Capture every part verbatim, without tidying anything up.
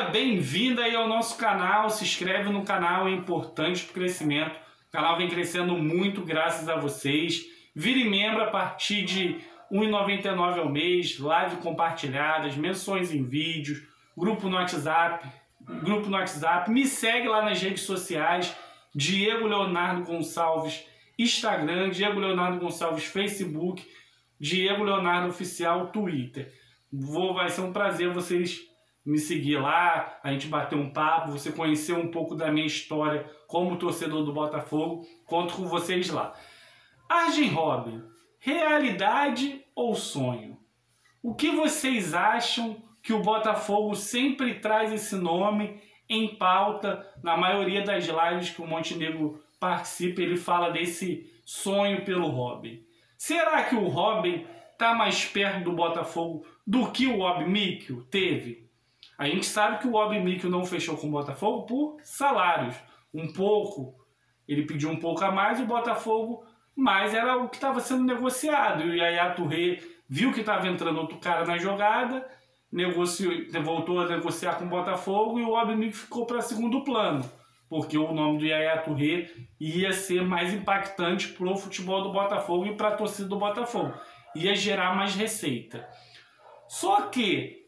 bem-vindo aí ao nosso canal, se inscreve no canal, é importante para o crescimento. O canal vem crescendo muito graças a vocês. Vire membro a partir de um real e noventa e nove centavos ao mês, live compartilhadas, menções em vídeos, grupo no WhatsApp, grupo no WhatsApp. Me segue lá nas redes sociais, Diego Leonardo Gonçalves, Instagram, Diego Leonardo Gonçalves, Facebook, Diego Leonardo Oficial, Twitter. Vou, vai ser um prazer vocês me seguir lá, a gente bater um papo, você conhecer um pouco da minha história como torcedor do Botafogo. Conto com vocês lá. Arjen Robben, realidade ou sonho? O que vocês acham que o Botafogo sempre traz esse nome em pauta? Na maioria das lives que o Montenegro participa, ele fala desse sonho pelo Robben. Será que o Robben está mais perto do Botafogo do que o Bob Mikel teve? A gente sabe que o Bob Mikel não fechou com o Botafogo por salários. Um pouco, ele pediu um pouco a mais, e o Botafogo, mas era o que estava sendo negociado. E o Yaya Touré viu que estava entrando outro cara na jogada, negociou, voltou a negociar com o Botafogo, e o Bob Mikel ficou para segundo plano, porque o nome do Yaya Touré ia ser mais impactante para o futebol do Botafogo e para a torcida do Botafogo. Ia gerar mais receita. Só que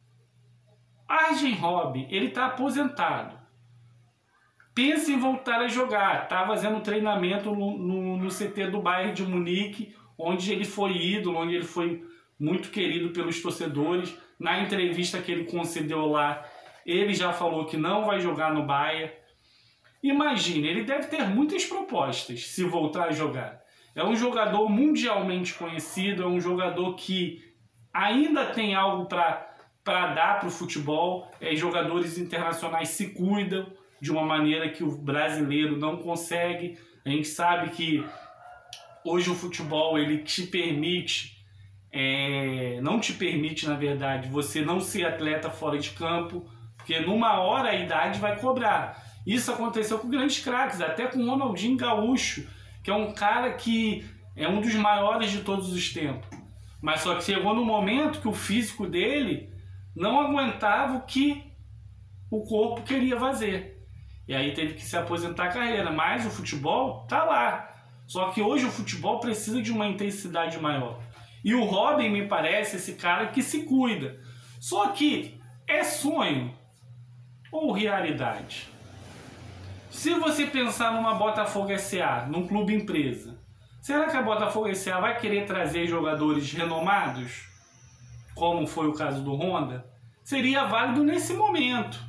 Arjen Robben, ele está aposentado. Pensa em voltar a jogar. Está fazendo treinamento no, no, no C T do Bayern de Munique, onde ele foi ídolo, onde ele foi muito querido pelos torcedores. Na entrevista que ele concedeu lá, ele já falou que não vai jogar no Bayern. Imagine, ele deve ter muitas propostas se voltar a jogar. É um jogador mundialmente conhecido, é um jogador que ainda tem algo para para dar para o futebol. É, jogadores internacionais se cuidam de uma maneira que o brasileiro não consegue. A gente sabe que hoje o futebol ele te permite, é, não te permite, na verdade, você não ser atleta fora de campo, porque numa hora a idade vai cobrar. Isso aconteceu com grandes craques, até com o Ronaldinho Gaúcho, que é um cara que é um dos maiores de todos os tempos. Mas só que chegou no momento que o físico dele não aguentava o que o corpo queria fazer. E aí teve que se aposentar a carreira. Mas o futebol tá lá. Só que hoje o futebol precisa de uma intensidade maior. E o Robben me parece esse cara que se cuida. Só que é sonho ou realidade? Se você pensar numa Botafogo S A, num clube empresa, será que a Botafogo S A vai querer trazer jogadores renomados, como foi o caso do Honda? Seria válido nesse momento,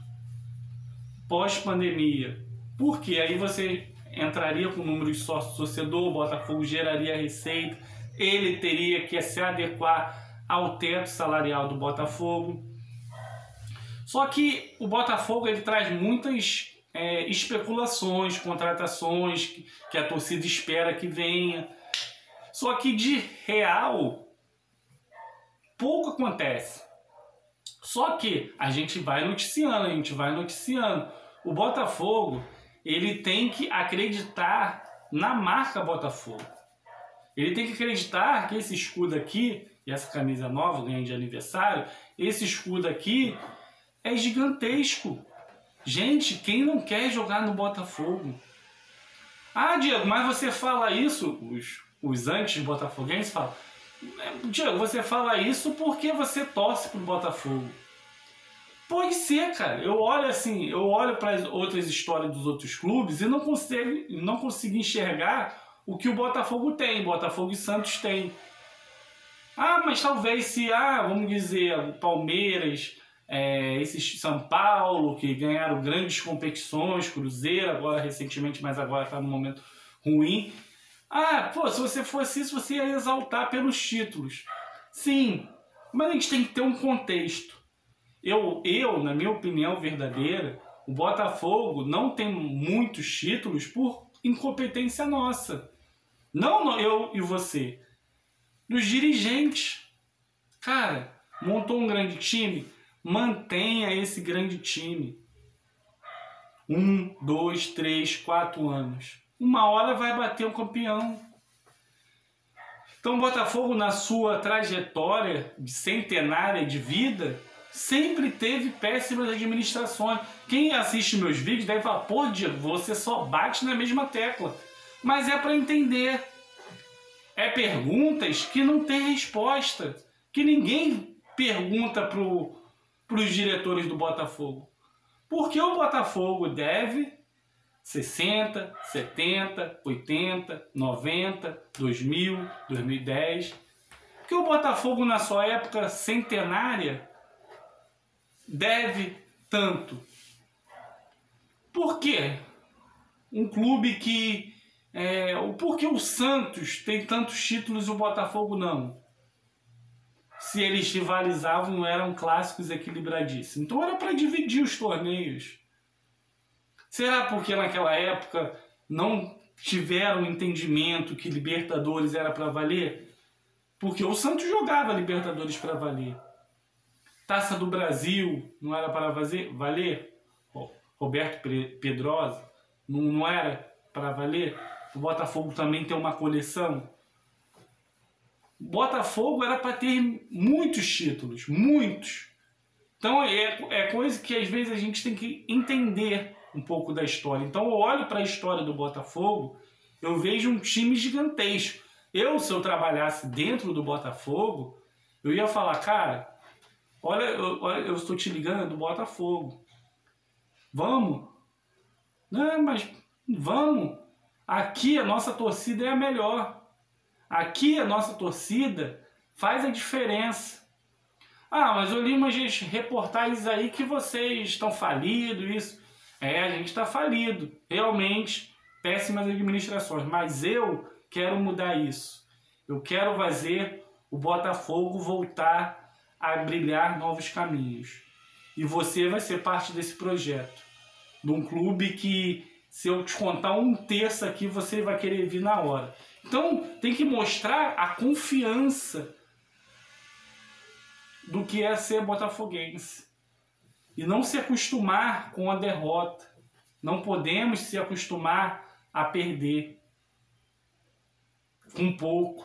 pós-pandemia. Porque aí você entraria com o número de sócios torcedor, o Botafogo geraria receita, ele teria que se adequar ao teto salarial do Botafogo. Só que o Botafogo ele traz muitas é, especulações, contratações que, que a torcida espera que venha. Só que de real pouco acontece. Só que a gente vai noticiando, a gente vai noticiando. O Botafogo, ele tem que acreditar na marca Botafogo. Ele tem que acreditar que esse escudo aqui, e essa camisa nova, ganhei de aniversário, esse escudo aqui é gigantesco. Gente, quem não quer jogar no Botafogo? Ah, Diego, mas você fala isso, os, os anti-botafoguenses falam, Diego, você fala isso porque você torce pro Botafogo. Pode ser, cara. Eu olho assim, eu olho para as outras histórias dos outros clubes e não consigo, não consigo enxergar o que o Botafogo tem, Botafogo e Santos tem. Ah, mas talvez se, ah, vamos dizer, o Palmeiras, é, esses São Paulo, que ganharam grandes competições, Cruzeiro, agora recentemente, mas agora está num momento ruim. Ah, pô, se você fosse isso, você ia exaltar pelos títulos. Sim, mas a gente tem que ter um contexto. Eu, eu, na minha opinião verdadeira, o Botafogo não tem muitos títulos por incompetência nossa. Não eu e você. Dos dirigentes. Cara, montou um grande time? Mantenha esse grande time. Um, dois, três, quatro anos. Uma hora vai bater o campeão. Então o Botafogo, na sua trajetória centenária de vida, sempre teve péssimas administrações. Quem assiste meus vídeos deve falar, pô, Diego, você só bate na mesma tecla. Mas é para entender. É perguntas que não tem resposta. Que ninguém pergunta para os diretores do Botafogo. Por que o Botafogo deve sessenta, setenta, oitenta, noventa, dois mil, dois mil e dez? Porque o Botafogo, na sua época centenária, deve tanto. Por quê? Um clube que... É, por que o Santos tem tantos títulos e o Botafogo não? Se eles rivalizavam, eram clássicos equilibradíssimos. Então era para dividir os torneios. Será porque naquela época não tiveram entendimento que Libertadores era para valer? Porque o Santos jogava Libertadores para valer. Taça do Brasil não era para valer? Roberto Pedrosa não, não era para valer? O Botafogo também tem uma coleção. O Botafogo era para ter muitos títulos, muitos. Então é, é coisa que às vezes a gente tem que entender um pouco da história. Então eu olho para a história do Botafogo, eu vejo um time gigantesco. Eu, se eu trabalhasse dentro do Botafogo, eu ia falar, cara, olha, eu, olha, eu estou te ligando do Botafogo. Vamos? Não, mas vamos. Aqui a nossa torcida é a melhor. Aqui a nossa torcida faz a diferença. Ah, mas eu li umas reportagens aí que vocês estão falidos, isso. É, a gente está falido. Realmente, péssimas administrações. Mas eu quero mudar isso. Eu quero fazer o Botafogo voltar a brilhar novos caminhos. E você vai ser parte desse projeto. De um clube que, se eu te contar um terço aqui, você vai querer vir na hora. Então, tem que mostrar a confiança do que é ser botafoguense. E não se acostumar com a derrota. Não podemos se acostumar a perder. Com pouco.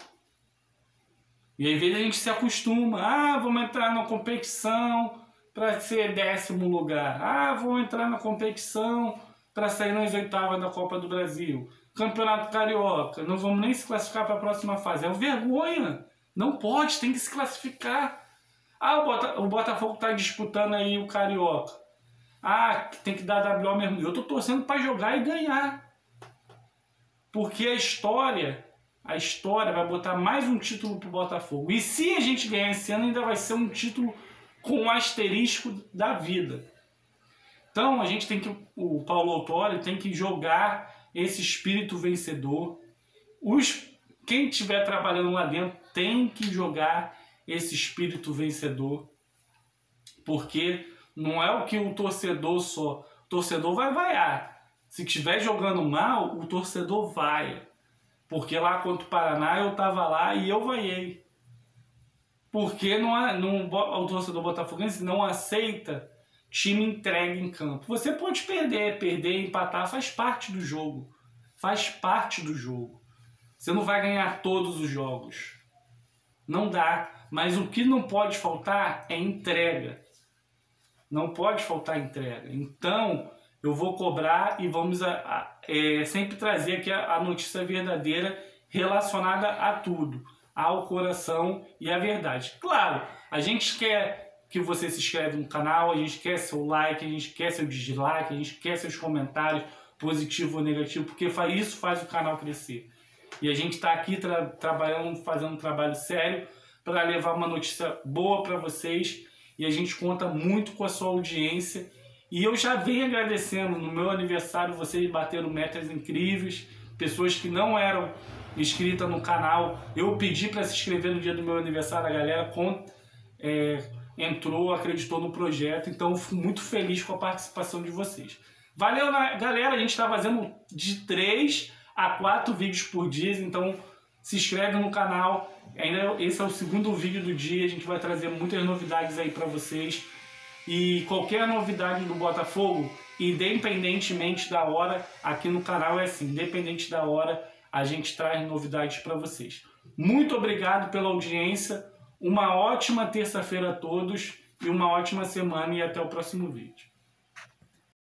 E às vezes a gente se acostuma. Ah, vamos entrar na competição para ser décimo lugar. Ah, vamos entrar na competição para sair nas oitavas da Copa do Brasil. Campeonato Carioca, não vamos nem se classificar para a próxima fase. É uma vergonha. Não pode, tem que se classificar. Ah, o, Bota, o Botafogo está disputando aí o Carioca. Ah, tem que dar W O mesmo. Eu estou torcendo para jogar e ganhar. Porque a história, a história vai botar mais um título para o Botafogo. E se a gente ganhar esse ano, ainda vai ser um título com um asterisco da vida. Então, a gente tem que, o Paulo Autori tem que jogar esse espírito vencedor. Os, quem estiver trabalhando lá dentro tem que jogar esse espírito vencedor. Porque não é o que o torcedor só... O torcedor vai vaiar. Se estiver jogando mal, o torcedor vai. Porque lá contra o Paraná eu estava lá e eu vaiei. Porque não, não, o torcedor botafoguense não aceita time entregue em campo. Você pode perder, perder, empatar, faz parte do jogo. Faz parte do jogo. Você não vai ganhar todos os jogos. Não dá. Mas o que não pode faltar é entrega. Não pode faltar entrega. Então, eu vou cobrar e vamos a, a, é, sempre trazer aqui a, a notícia verdadeira relacionada a tudo. Ao coração e à verdade. Claro, a gente quer que você se inscreva no canal, a gente quer seu like, a gente quer seu dislike, a gente quer seus comentários, positivo ou negativo, porque isso faz o canal crescer. E a gente está aqui tra trabalhando, fazendo um trabalho sério para levar uma notícia boa para vocês e a gente conta muito com a sua audiência. E eu já venho agradecendo, no meu aniversário vocês bateram metas incríveis, pessoas que não eram inscritas no canal, eu pedi para se inscrever no dia do meu aniversário, a galera com, é, entrou, acreditou no projeto, então eu fico muito feliz com a participação de vocês. Valeu, galera, a gente está fazendo de três a quatro vídeos por dia, então se inscreve no canal, ainda esse é o segundo vídeo do dia, a gente vai trazer muitas novidades aí para vocês, e qualquer novidade do Botafogo, independentemente da hora, aqui no canal é assim, independente da hora, a gente traz novidades para vocês. Muito obrigado pela audiência, uma ótima terça-feira a todos e uma ótima semana e até o próximo vídeo.